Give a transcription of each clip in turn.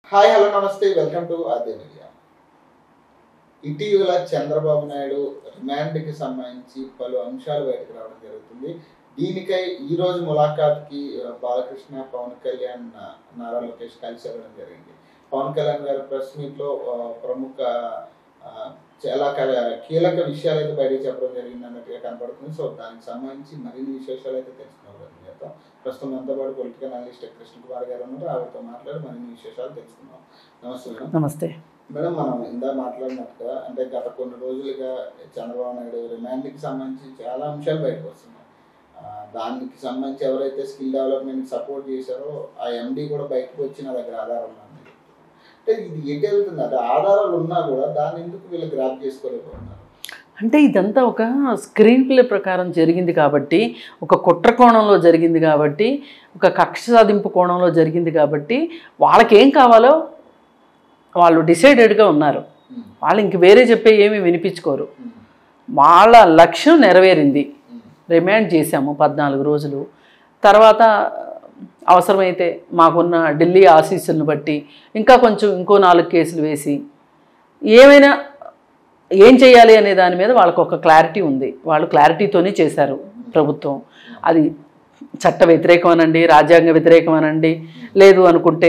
Hi hello నమస్తే welcome to Aadya media. ఇటీవల చంద్రబాబు నాయుడు రిమాండ్కి సంబంధించి పలు అంశాలు బయటకు రావడం జరుగుతుంది. దీనికై ఈరోజు ములాఖాత్కి బాలకృష్ణ, పవన్ కళ్యాణ్, నారా లోకేష్ కలిసి వెళ్ళడం జరిగింది. పవన్ కళ్యాణ్ గారు ప్రెస్ మీట్లో ప్రముఖ చాలా కీలక విషయాలు అయితే బయటకు చెప్పడం జరిగింది అన్నట్టుగా కనపడుతుంది. సో దానికి సంబంధించి మరిన్ని విశేషాలు అయితే తెలుసుకున్నాం. ప్రస్తుతం అంతా పాటు పొలిటికల్ అనలిస్ట్ కృష్ణ కుమార్ గారు ఉన్నారు. ఆవిడతో మాట్లాడి మరిన్ని విశేషాలు తెలుసుకున్నాం. నమస్తే మేడం. నమస్తే మేడం, మనం ఇందా మాట్లాడినట్టుగా అంటే గత కొన్ని రోజులుగా చంద్రబాబు నాయుడు రిమాండ్కి సంబంధించి చాలా అంశాలు బయటకు వస్తున్నాయి. దానికి సంబంధించి ఎవరైతే స్కిల్ డెవలప్మెంట్ సపోర్ట్ చేశారో ఆ ఎండి కూడా బయటకు వచ్చి నా దగ్గర ఆధారాలు ఉన్నాయి. అంటే ఇది ఎటు వెళ్తుంది? అంటే ఆధారాలు ఉన్నా కూడా దాన్ని ఎందుకు వీళ్ళు గ్రాప్ చేసుకోలేకపోతున్నారు? అంటే ఇదంతా ఒక స్క్రీన్ ప్లే ప్రకారం జరిగింది కాబట్టి, ఒక కుట్ర కోణంలో జరిగింది కాబట్టి, ఒక కక్ష సాధింపు కోణంలో జరిగింది కాబట్టి వాళ్ళకేం కావాలో వాళ్ళు డిసైడెడ్గా ఉన్నారు. వాళ్ళు ఇంక వేరే చెప్పే ఏమీ వినిపించుకోరు. వాళ్ళ లక్ష్యం నెరవేరింది. రిమాండ్ చేశాము 14 రోజులు. తర్వాత అవసరమైతే మాకున్న ఢిల్లీ ఆశీస్సులను బట్టి ఇంకో 4 కేసులు వేసి ఏమైనా ఏం చేయాలి అనే దాని మీద వాళ్ళకు ఒక క్లారిటీ ఉంది. వాళ్ళు క్లారిటీతోనే చేశారు ప్రభుత్వం. అది చట్ట వ్యతిరేకం అనండి, రాజ్యాంగ వ్యతిరేకం అనండి, లేదు అనుకుంటే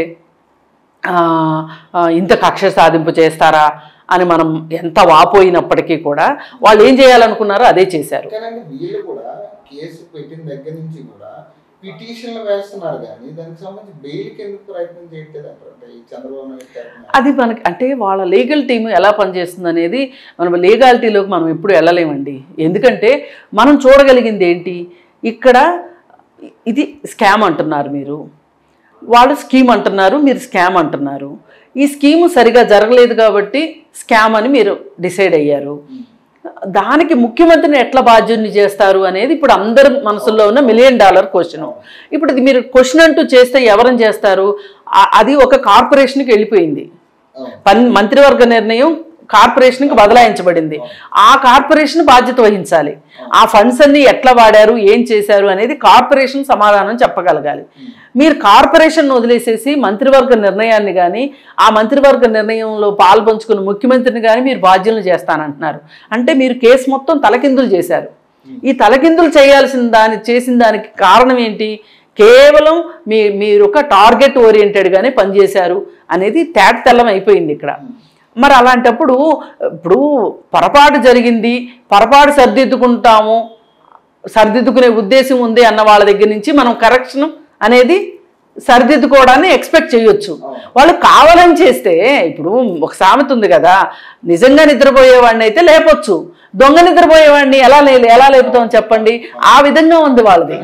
ఇంత కక్ష సాధింపు చేస్తారా అని మనం ఎంత వాపోయినప్పటికీ కూడా వాళ్ళు ఏం చేయాలనుకున్నారో అదే చేశారు. వీళ్ళు కూడా కేసు పెట్టిన దగ్గర నుంచి కూడా పిటిషన్లు వేస్తున్నారు, కానీ దానికి సంబంధించి బెయిల్కి ఎందుకు ప్రయత్నం చేయట్లేదు అంటారు? అంటే ఈ చంద్రబాబు నాయుడు అది మనకి అంటే వాళ్ళ లీగల్ టీమ్ ఎలా పనిచేస్తుంది అనేది మనం లీగాలిటీలోకి మనం ఎప్పుడు వెళ్ళలేమండి. ఎందుకంటే మనం చూడగలిగింది ఏంటి, ఇక్కడ ఇది స్కామ్ అంటున్నారు మీరు, వాళ్ళు స్కీమ్ అంటున్నారు, మీరు స్కామ్ అంటున్నారు. ఈ స్కీము సరిగా జరగలేదు కాబట్టి స్కామ్ అని మీరు డిసైడ్ అయ్యారు. దానికి ముఖ్యమంత్రిని ఎట్లా బాధ్యుని చేస్తారు అనేది ఇప్పుడు అందరి మనసుల్లో ఉన్న $1 మిలియన్ క్వశ్చన్. ఇప్పుడు ఇది మీరు క్వశ్చన్ అంటూ చేస్తే ఎవరని చేస్తారు? అది ఒక కార్పొరేషన్కి వెళ్ళిపోయింది. మంత్రివర్గ నిర్ణయం కార్పొరేషన్కి బదలాయించబడింది. ఆ కార్పొరేషన్ బాధ్యత వహించాలి. ఆ ఫండ్స్ అన్ని ఎట్లా వాడారు, ఏం చేశారు అనేది కార్పొరేషన్ సమాధానం చెప్పగలగాలి. మీరు కార్పొరేషన్ వదిలేసేసి మంత్రివర్గ నిర్ణయాన్ని కానీ, ఆ మంత్రివర్గ నిర్ణయంలో పాల్పంచుకున్న ముఖ్యమంత్రిని కానీ మీరు బాధ్యులను చేస్తానంటున్నారు. అంటే మీరు కేసు మొత్తం తలకిందులు చేశారు. ఈ తలకిందులు చేసిన దానికి కారణం ఏంటి? కేవలం మీరు ఒక టార్గెట్ ఓరియంటెడ్గానే పనిచేశారు అనేది తేటతెల్లం అయిపోయింది ఇక్కడ. మరి అలాంటప్పుడు ఇప్పుడు పొరపాటు జరిగింది, పొరపాటు సరిదిద్దుకునే ఉద్దేశం ఉంది అన్న వాళ్ళ దగ్గర నుంచి మనం కరెక్షన్ అనేది సరిదిద్దుకోవడాన్ని ఎక్స్పెక్ట్ చేయొచ్చు. వాళ్ళు కావాలని చేస్తే, ఇప్పుడు ఒక సామెత ఉంది కదా, నిజంగా నిద్రపోయేవాడిని అయితే లేపొచ్చు, దొంగ నిద్రపోయేవాడిని ఎలా లేపుతాం చెప్పండి? ఆ విధంగా ఉంది వాళ్ళది.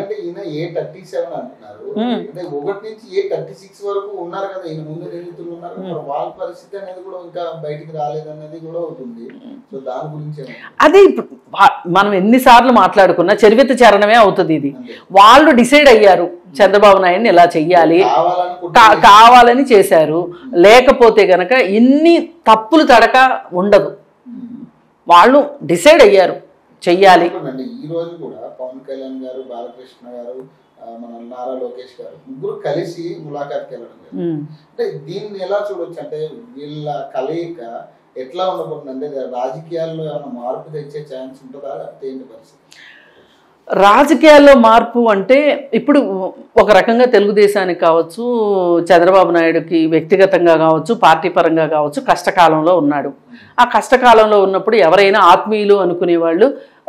ఒకటి నుంచి A36 వరకు ఉన్నారు కదా, ఈయన ముందు నిందితులు ఉన్నారు. వాళ్ళ పరిస్థితి అనేది కూడా ఇంకా బయటికి రాలేదన్నది కూడా అవుతుంది. సో దాని గురించి అదే ఇప్పుడు మనం ఎన్నిసార్లు మాట్లాడుకున్నా చరిత్ర చరణమే అవుతుంది. ఇది వాళ్ళు డిసైడ్ అయ్యారు, చంద్రబాబు నాయుడిని ఇలా చెయ్యాలి, కావాలని చేశారు. లేకపోతే గనక ఇన్ని తప్పులు తడక ఉండదు. వాళ్ళు డిసైడ్ అయ్యారు చెయ్యాలి. ఈ రోజు కూడా పవన్ కళ్యాణ్ గారు, బాలకృష్ణ గారు, మన నారా లోకేష్ గారు ముగ్గురు కలిసి ములాఖాత్కి వెళ్ళడం జరిగింది. అంటే దీన్ని ఎలా చూడొచ్చు? అంటే వీళ్ళ కలయిక ఎట్లా ఉండబోతుంది? అంటే రాజకీయాల్లో ఏమైనా మార్పు తెచ్చే ఛాన్స్ ఉంటుందా? లేకపోతే ఏంటి పరిస్థితి? రాజకీయాల్లో మార్పు అంటే ఇప్పుడు ఒక రకంగా తెలుగుదేశానికి కావచ్చు, చంద్రబాబు నాయుడుకి వ్యక్తిగతంగా కావచ్చు, పార్టీ పరంగా కావచ్చు కష్టకాలంలో ఉన్నాడు. ఆ కష్టకాలంలో ఉన్నప్పుడు ఎవరైనా ఆత్మీయులు అనుకునే వాళ్ళు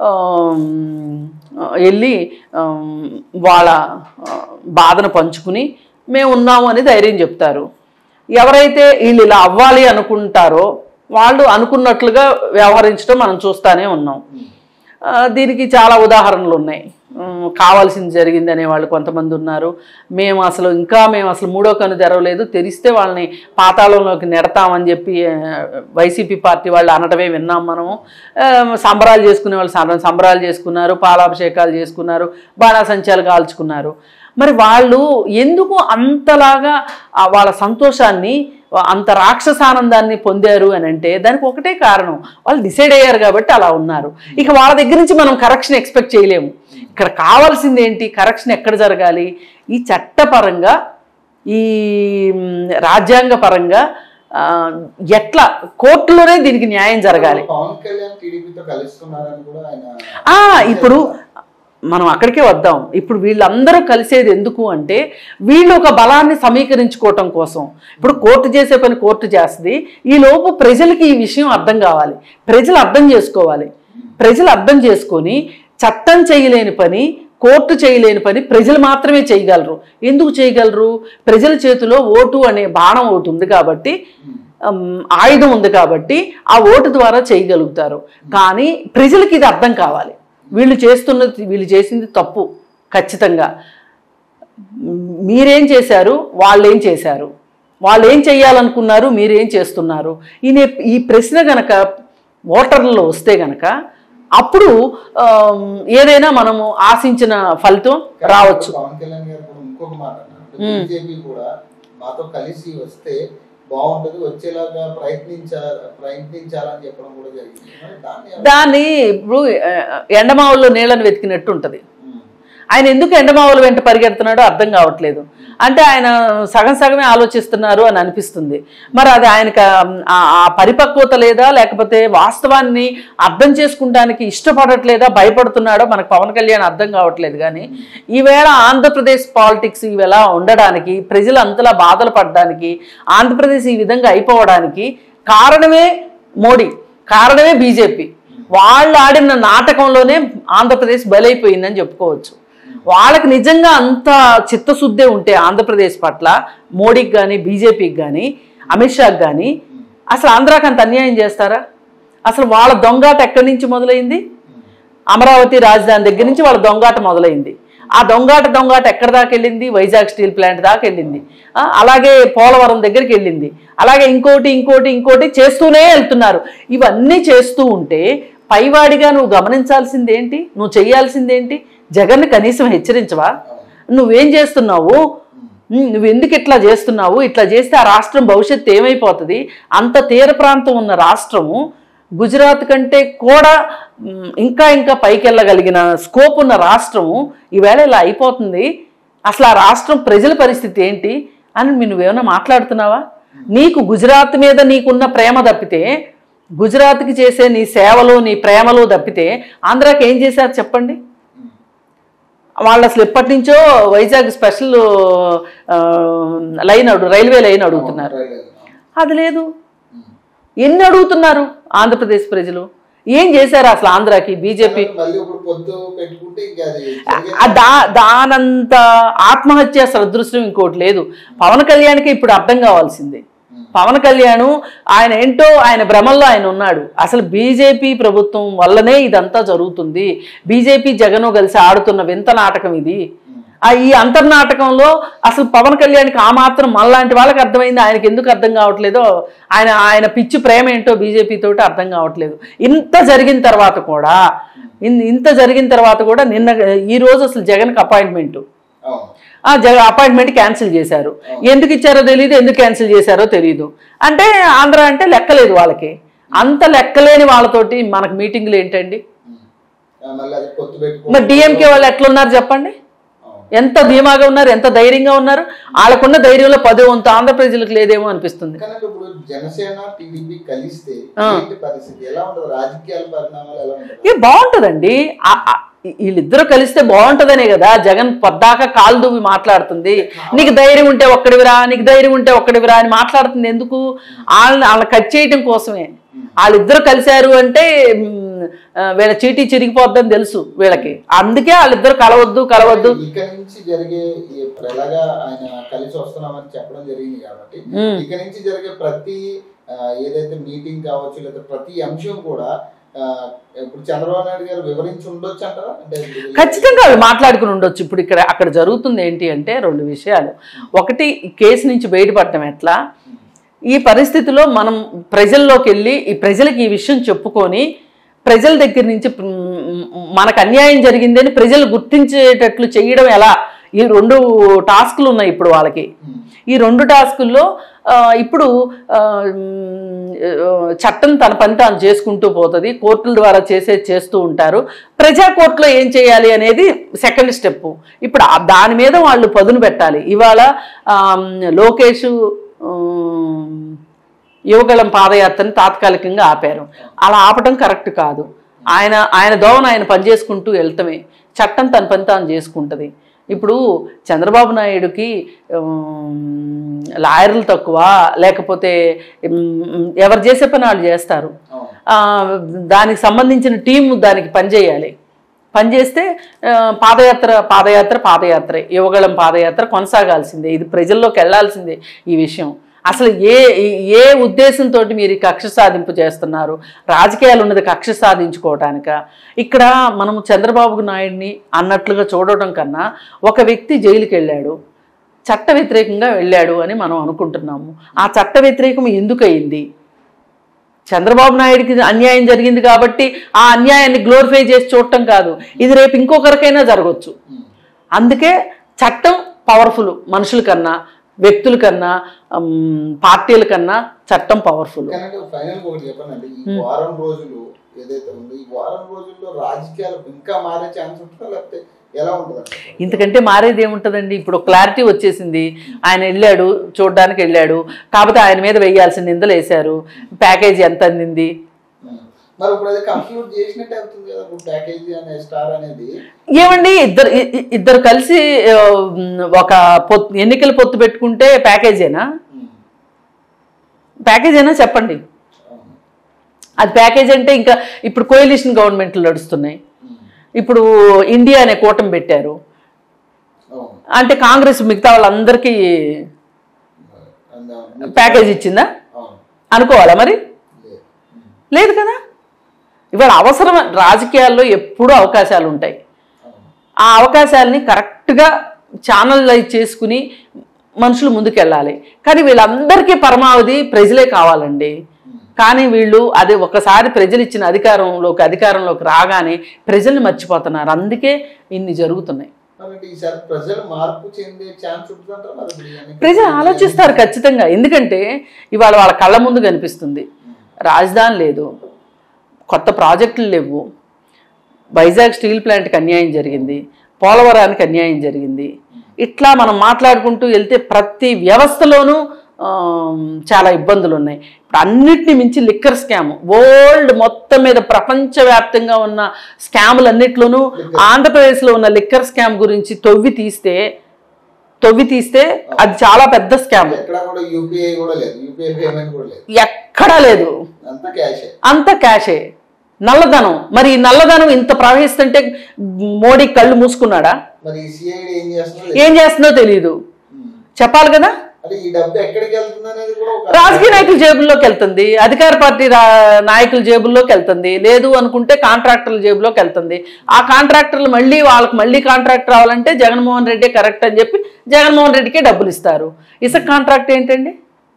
వెళ్ళి వాళ్ళ బాధను పంచుకుని మేము ఉన్నాము అని ధైర్యం చెప్తారు. ఎవరైతే వీళ్ళు ఇలా అవ్వాలి అనుకుంటారో వాళ్ళు అనుకున్నట్లుగా వ్యవహరించడం మనం చూస్తూనే ఉన్నాం. దీనికి చాలా ఉదాహరణలు ఉన్నాయి. కావాల్సింది జరిగింది అనే వాళ్ళు కొంతమంది ఉన్నారు. మేము అసలు మూడో కన్ను తెరవలేదు, తెరిస్తే వాళ్ళని పాతాళంలోకి నెడతామని చెప్పి వైసీపీ పార్టీ వాళ్ళు అనడమే విన్నాం మనము. సంబరాలు చేసుకునే వాళ్ళు సంబరాలు చేసుకున్నారు, పాలాభిషేకాలు చేసుకున్నారు, బాణాసంచాలు కాల్చుకున్నారు. మరి వాళ్ళు ఎందుకు అంతలాగా వాళ్ళ సంతోషాన్ని, అంత రాక్షసానందాన్ని పొందారు అని అంటే దానికి ఒకటే కారణం, వాళ్ళు డిసైడ్ అయ్యారు కాబట్టి అలా ఉన్నారు. ఇక వాళ్ళ దగ్గర నుంచి మనం కరెక్షన్ ఎక్స్పెక్ట్ చేయలేము. ఇక్కడ కావాల్సింది ఏంటి? కరెక్షన్ ఎక్కడ జరగాలి? ఈ చట్టపరంగా ఈ రాజ్యాంగ పరంగా ఎట్లా కోర్టులోనే దీనికి న్యాయం జరగాలి. పవన్ కళ్యాణ్ టీడీపీతో కలుస్తున్నారని కూడా ఆయన ఇప్పుడు మనం అక్కడికే వద్దాం. ఇప్పుడు వీళ్ళందరూ కలిసేది ఎందుకు అంటే వీళ్ళు ఒక బలాన్ని సమీకరించుకోవటం కోసం. ఇప్పుడు కోర్టు చేసే పని కోర్టు చేస్తుంది, ఈ లోపు ప్రజలకి ఈ విషయం అర్థం కావాలి, ప్రజలు అర్థం చేసుకోవాలి. ప్రజలు అర్థం చేసుకొని చట్టం చేయలేని పని, కోర్టు చేయలేని పని ప్రజలు మాత్రమే చేయగలరు. ఎందుకు చేయగలరు? ప్రజల చేతిలో ఓటు అనే బాణం ఒకటి ఉంది కాబట్టి, ఆయుధం ఉంది కాబట్టి ఆ ఓటు ద్వారా చేయగలుగుతారు. కానీ ప్రజలకి ఇది అర్థం కావాలి, వీళ్ళు చేసింది తప్పు. ఖచ్చితంగా మీరేం చేశారు, వాళ్ళేం చేశారు, వాళ్ళు ఏం చేయాలనుకున్నారు, మీరేం చేస్తున్నారు, ఈ ప్రశ్న గనక ఓటర్లలో వస్తే గనక అప్పుడు ఏదైనా మనము ఆశించిన ఫలితం రావచ్చు. పవన్ కళ్యాణ్ గారు కూడా ఇంకొక మాట అన్నారు, బీజేపీ కూడా మాతో కలిసి వస్తే బాగుంటది, వచ్చేలాగా ప్రయత్నించాలని చెప్పడం కూడా జరిగింది. దాన్ని ఇప్పుడు ఎండమావుల్లో నీళ్ళని వెతికినట్టు ఉంటుంది. ఆయన ఎందుకు ఎండమావుల వెంట పరిగెడుతున్నాడో అర్థం కావట్లేదు. అంటే ఆయన సగం సగమే ఆలోచిస్తున్నారు అని అనిపిస్తుంది. మరి అది ఆయనకు ఆ పరిపక్వత లేదా, లేకపోతే వాస్తవాన్ని అర్థం చేసుకుంటానికి ఇష్టపడట్లేదా, భయపడుతున్నాడో మనకు పవన్ కళ్యాణ్ అర్థం కావట్లేదు. కానీ ఈవేళ ఆంధ్రప్రదేశ్ పాలిటిక్స్ ఇవేళ ఉండడానికి, ప్రజలు అంతలా బాధలు పడడానికి, ఆంధ్రప్రదేశ్ ఈ విధంగా అయిపోవడానికి కారణమే మోడీ, కారణమే బీజేపీ. వాళ్ళు ఆడిన నాటకంలోనే ఆంధ్రప్రదేశ్ బలైపోయిందని చెప్పుకోవచ్చు. వాళ్ళకి నిజంగా అంత చిత్తశుద్ధే ఉంటే ఆంధ్రప్రదేశ్ పట్ల, మోడీకి కానీ, బీజేపీకి కానీ, అమిత్ షాకి కానీ, అసలు ఆంధ్రాకి అంత అన్యాయం చేస్తారా? అసలు వాళ్ళ దొంగాట ఎక్కడి నుంచి మొదలైంది? అమరావతి రాజధాని దగ్గర నుంచి వాళ్ళ దొంగాట మొదలైంది. ఆ దొంగాట ఎక్కడ దాకా వెళ్ళింది? వైజాగ్ స్టీల్ ప్లాంట్ దాకా వెళ్ళింది. అలాగే పోలవరం దగ్గరికి వెళ్ళింది. అలాగే ఇంకోటి చేస్తూనే వెళ్తున్నారు. ఇవన్నీ చేస్తూ ఉంటే పైవాడిగా నువ్వు గమనించాల్సింది ఏంటి? నువ్వు చేయాల్సిందేంటి? జగన్ని కనీసం హెచ్చరించవా? నువ్వేం చేస్తున్నావు? నువ్వు ఎందుకు ఇట్లా చేస్తున్నావు? ఇట్లా చేస్తే ఆ రాష్ట్రం భవిష్యత్తు ఏమైపోతుంది? అంత తీర ప్రాంతం ఉన్న రాష్ట్రము, గుజరాత్ కంటే కూడా ఇంకా పైకి వెళ్ళగలిగిన స్కోప్ ఉన్న రాష్ట్రము ఈవేళ ఇలా అయిపోతుంది. అసలు ఆ రాష్ట్రం ప్రజల పరిస్థితి ఏంటి అని నువ్వేమైనా మాట్లాడుతున్నావా? నీకు గుజరాత్ మీద నీకున్న ప్రేమ తప్పితే, గుజరాత్కి చేసే నీ సేవలు, నీ ప్రేమలు తప్పితే ఆంధ్రాకి ఏం చేశారు చెప్పండి? వాళ్ళు అసలు ఎప్పటి నుంచో వైజాగ్ స్పెషల్ రైల్వే లైన్ అడుగుతున్నారు. అది లేదు. ఎన్ని అడుగుతున్నారు ఆంధ్రప్రదేశ్ ప్రజలు? ఏం చేశారు అసలు ఆంధ్రాకి బీజేపీ? దానంత ఆత్మహత్య సదృశ్యం ఇంకోటి లేదు. పవన్ కళ్యాణ్కి ఇప్పుడు అర్థం కావాల్సిందే. పవన్ కళ్యాణ్ ఆయన ఏంటో ఆయన భ్రమల్లో ఆయన ఉన్నాడు. అసలు బీజేపీ ప్రభుత్వం వల్లనే ఇదంతా జరుగుతుంది. బీజేపీ జగన్ కలిసి ఆడుతున్న వింత నాటకం ఇది. ఈ అంతర్నాటకంలో అసలు పవన్ కళ్యాణ్కి ఆ మాత్రం మనలాంటి వాళ్ళకి అర్థమైంది. ఆయనకి ఎందుకు అర్థం కావట్లేదో, ఆయన పిచ్చి ప్రేమ ఏంటో బీజేపీ తోటి అర్థం కావట్లేదు. ఇంత జరిగిన తర్వాత కూడా ఈ రోజు అసలు జగన్కి అపాయింట్మెంట్ క్యాన్సిల్ చేశారు. ఎందుకు ఇచ్చారో తెలియదు, ఎందుకు క్యాన్సిల్ చేశారో తెలియదు. అంటే ఆంధ్ర అంటే లెక్కలేదు వాళ్ళకి. అంత లెక్కలేని వాళ్ళతోటి మనకు మీటింగ్లు ఏంటండి? మరి డిఎంకే వాళ్ళు ఎట్లున్నారు చెప్పండి? ఎంత ధీమాగా ఉన్నారు, ఎంత ధైర్యంగా ఉన్నారు? వాళ్ళకున్న ధైర్యంలో 10 వంతు ఆంధ్ర ప్రజలకు లేదేమో అనిపిస్తుంది. బాగుంటుందండి. వీళ్ళిద్దరూ కలిస్తే బాగుంటుందనే కదా జగన్ పొద్దాక కాలు దువ్వి మాట్లాడుతుంది. నీకు ధైర్యం ఉంటే ఒక్కడివిరా, నీకు ధైర్యం ఉంటే ఒక్కడివిరా అని మాట్లాడుతుంది. ఎందుకు? వాళ్ళని కట్ చేయటం కోసమే. వాళ్ళిద్దరూ కలిశారు అంటే వీళ్ళ చీటీ చిరిగిపోద్దని తెలుసు వీళ్ళకి. అందుకే వాళ్ళిద్దరు కలవద్దు. ఇక నుంచి జరిగే ఆయన కలిసి వస్తున్నామని చెప్పడం జరిగింది కాబట్టి ఇక నుంచి జరిగే ప్రతి ఏదైతే మీటింగ్ కావచ్చు, లేదా ప్రతి అంశం కూడా ఇప్పుడు చంద్రబాబు నాయుడు గారు వివరించి ఉండొచ్చు అంటారా? అంటే ఖచ్చితంగా అవి మాట్లాడుకుని ఉండొచ్చు. ఇప్పుడు అక్కడ జరుగుతుంది ఏంటి అంటే 2 విషయాలు. ఒకటి, కేసు నుంచి బయటపడటం ఎట్లా, ఈ పరిస్థితిలో మనం ప్రజల్లోకి వెళ్ళి ఈ ప్రజలకు ఈ విషయం చెప్పుకొని ప్రజల దగ్గర నుంచి మనకు అన్యాయం జరిగిందని ప్రజలు గుర్తించేటట్లు చేయడం ఎలా, ఈ 2 టాస్కులు ఉన్నాయి ఇప్పుడు వాళ్ళకి. ఈ 2 టాస్కుల్లో ఇప్పుడు చట్టం తన పని తాను చేసుకుంటూ పోతుంది, కోర్టుల ద్వారా చేస్తూ ఉంటారు. ప్రజా కోర్టులో ఏం చేయాలి అనేది సెకండ్ స్టెప్. ఇప్పుడు దాని మీద వాళ్ళు పదును పెట్టాలి. ఇవాళ లోకేష్ యువగళం పాదయాత్రని తాత్కాలికంగా ఆపారు. అలా ఆపడం కరెక్ట్ కాదు. ఆయన దోవన ఆయన పని చేసుకుంటూ వెళ్తామే, చట్టం తన పని తాను చేసుకుంటుంది. ఇప్పుడు చంద్రబాబు నాయుడుకి లాయర్లు తక్కువ, లేకపోతే ఎవరు చేసే పని వాళ్ళు చేస్తారు. దానికి సంబంధించిన టీం దానికి పనిచేయాలి. పనిచేస్తే పాదయాత్ర యువగళం పాదయాత్ర కొనసాగాల్సిందే. ఇది ప్రజల్లోకి వెళ్లాల్సిందే. ఈ విషయం అసలు ఏ ఉద్దేశంతో మీరు కక్ష సాధింపు చేస్తున్నారు? రాజకీయాలు ఉన్నది కక్ష సాధించుకోవటానిక? ఇక్కడ మనము చంద్రబాబు నాయుడిని అన్నట్లుగా చూడటం కన్నా, ఒక వ్యక్తి జైలుకి వెళ్ళాడు, చట్ట వ్యతిరేకంగా వెళ్ళాడు అని మనం అనుకుంటున్నాము. ఆ చట్ట వ్యతిరేకం ఎందుకు అయింది? చంద్రబాబు నాయుడికి అన్యాయం జరిగింది కాబట్టి ఆ అన్యాయాన్ని గ్లోరిఫై చేసి చూడటం కాదు, ఇది రేపు ఇంకొకరికైనా జరగవచ్చు. అందుకే చట్టం పవర్ఫుల్. మనుషుల కన్నా, వ్యక్తుల కన్నా, పార్టీల కన్నా చట్టం పవర్ఫుల్. ఫైనల్ ఒకటి చెప్పానండి, ఈ వారం రోజులు ఏదైతే ఉందో, ఈ వారం రోజుల్లో రాజకీయాలు ఇంకా మారే ఛాన్స్ ఉంటుందా, లేకపోతే ఎలా ఉంటుంది? ఇంతకంటే మారేది ఏముంటుందండి? ఇప్పుడు క్లారిటీ వచ్చేసింది. ఆయన వెళ్ళాడు, చూడడానికి వెళ్ళాడు, కాకపోతే ఆయన మీద వేయాల్సిన నిందలు వేశారు. ప్యాకేజీ ఎంత అందింది? మరి ఇప్పుడు అది కంప్లీట్ చేసినట్టు అవుతుంది కదా ప్యాకేజీ అనే స్టార్ అనేది. ఏమండి, ఇద్దరు కలిసి ఒక ఎన్నికల పొత్తు పెట్టుకుంటే ప్యాకేజీనా చెప్పండి. అది ప్యాకేజ్ అంటే ఇంకా ఇప్పుడు కోయలిషన్ గవర్నమెంట్లు నడుస్తున్నాయి. ఇప్పుడు ఇండియా అనే కూటమి పెట్టారు అంటే కాంగ్రెస్ మిగతా వాళ్ళందరికీ ప్యాకేజ్ ఇచ్చిందా అనుకోవాలా? మరి లేదు కదా. ఇవాళ అవసరం, రాజకీయాల్లో ఎప్పుడూ అవకాశాలు ఉంటాయి. ఆ అవకాశాలని కరెక్ట్గా ఛానలైజ్ చేసుకుని మనుషులు ముందుకెళ్ళాలి. కానీ వీళ్ళందరికీ పరమావధి ప్రజలే కావాలండి. కానీ వీళ్ళు అది ఒకసారి ప్రజలు ఇచ్చిన అధికారంలోకి రాగానే ప్రజల్ని మర్చిపోతున్నారు. అందుకే ఇన్ని జరుగుతున్నాయి. ప్రజలు ఆలోచిస్తారు ఖచ్చితంగా. ఎందుకంటే ఇవాళ వాళ్ళ కళ్ళ ముందు కనిపిస్తుంది. రాజధాని లేదు, కొత్త ప్రాజెక్టులు లేవు, వైజాగ్ స్టీల్ ప్లాంట్కి అన్యాయం జరిగింది, పోలవరానికి అన్యాయం జరిగింది. ఇట్లా మనం మాట్లాడుకుంటూ వెళ్తే ప్రతి వ్యవస్థలోనూ చాలా ఇబ్బందులు ఉన్నాయి. ఇప్పుడు అన్నిటిని మించి లిక్కర్ స్కామ్, వరల్డ్ మొత్తం మీద ప్రపంచవ్యాప్తంగా ఉన్న స్కాములన్నిట్లోనూ ఆంధ్రప్రదేశ్లో ఉన్న లిక్కర్ స్కామ్ గురించి తవ్వి తీస్తే అది చాలా పెద్ద స్కామ్. ఎక్కడా లేదు, అంత క్యాషే, నల్లధనం. మరి ఈ నల్లధనం ఇంత ప్రవహిస్తుంటే మోడీ కళ్ళు మూసుకున్నాడా? ఏం చేస్తుందో తెలియదు, చెప్పాలి కదా. రాజకీయ నాయకుల జేబుల్లోకి వెళ్తుంది, అధికార పార్టీ నాయకుల జేబుల్లోకి వెళ్తుంది, లేదు అనుకుంటే కాంట్రాక్టర్ల జేబులోకి వెళ్తుంది. ఆ కాంట్రాక్టర్లు మళ్ళీ కాంట్రాక్ట్ రావాలంటే జగన్మోహన్ రెడ్డి కరెక్ట్ అని చెప్పి జగన్మోహన్ రెడ్డికే డబ్బులు ఇస్తారు. ఇసుక కాంట్రాక్ట్ ఏంటండి?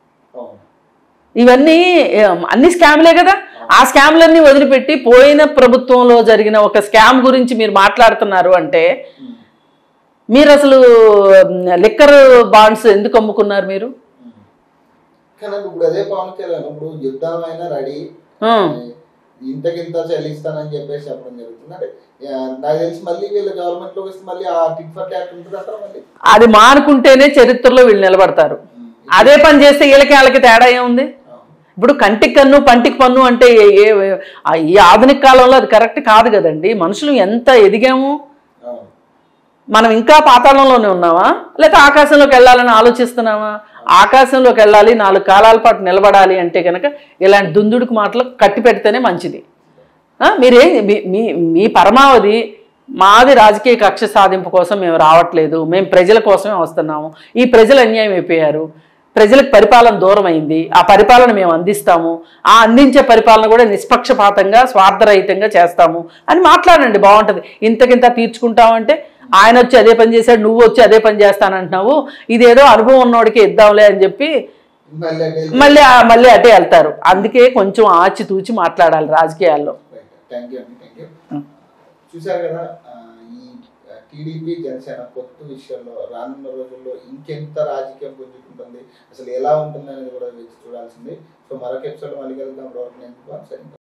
ఇవన్నీ అన్ని స్కామ్లే కదా. ఆ స్కామ్లన్నీ వదిలిపెట్టి పోయిన ప్రభుత్వంలో జరిగిన ఒక స్కామ్ గురించి మీరు మాట్లాడుతున్నారు అంటే, మీరు అసలు లిక్కర్ బాండ్స్ ఎందుకు అమ్ముకున్నారు మీరు? ఇప్పుడు అదే పవన్ కళ్యాణ్ ఇప్పుడు యుద్ధం అయినా రెడీ, ఇంతకింత చెల్లిస్తానని చెప్పేసి చెప్పడం జరుగుతుంది. అంటే నాకు తెలిసి మళ్ళీ వీళ్ళ గవర్నమెంట్ లో వస్తే మళ్ళీ ఆ టిక్ ఫర్ ట్యాక్ ఉంటుంది అసలు. మళ్ళీ అది మానుకుంటేనే చరిత్రలో వీళ్ళు నిలబడతారు. అదే పని చేస్తే వీళ్ళకి తేడా ఏముంది? ఇప్పుడు కంటికి కన్ను పంటికి పన్ను అంటే ఈ ఆధునిక కాలంలో అది కరెక్ట్ కాదు కదండి. మనుషులు ఎంత ఎదిగాము, మనం ఇంకా పాతాళంలోనే ఉన్నామా, లేకపోతే ఆకాశంలోకి వెళ్ళాలని ఆలోచిస్తున్నామా? ఆకాశంలోకి వెళ్ళాలి, 4 కాలాల పాటు నిలబడాలి అంటే కనుక ఇలాంటి దుందుడుకు మాటలు కట్టి పెడితేనే మంచిది. మీ పరమావధి మాది రాజకీయ కక్ష సాధింపు కోసం మేము రావట్లేదు, మేము ప్రజల కోసమే వస్తున్నాము. ఈ ప్రజలు అన్యాయం అయిపోయారు, ప్రజలకు పరిపాలన దూరం అయింది, ఆ పరిపాలన మేము అందిస్తాము, ఆ అందించే పరిపాలన కూడా నిష్పక్షపాతంగా స్వార్థరహితంగా చేస్తాము అని మాట్లాడండి, బాగుంటుంది. ఇంతకింత తీర్చుకుంటామంటే ఆయన వచ్చి అదే పని చేశాడు, నువ్వు వచ్చి అదే పని చేస్తానంటున్నావు, ఇదేదో అనుభవం ఉన్నవాడికి ఇద్దాంలే అని చెప్పి మళ్ళీ అటే వెళ్తారు. అందుకే కొంచెం ఆచితూచి మాట్లాడాలి రాజకీయాల్లో. చూసారు కదా, ఈ టీడీపీ జనసేన పొత్తు విషయంలో రానున్న రోజుల్లో ఇంకెంత రాజకీయం పుంజుకుంటుంది, అసలు ఎలా ఉంటుంది అనేది కూడా వేచి చూడాల్సింది. సో మరొక ఎపిసోడ్ మళ్ళీ కలుద్దాం. నేను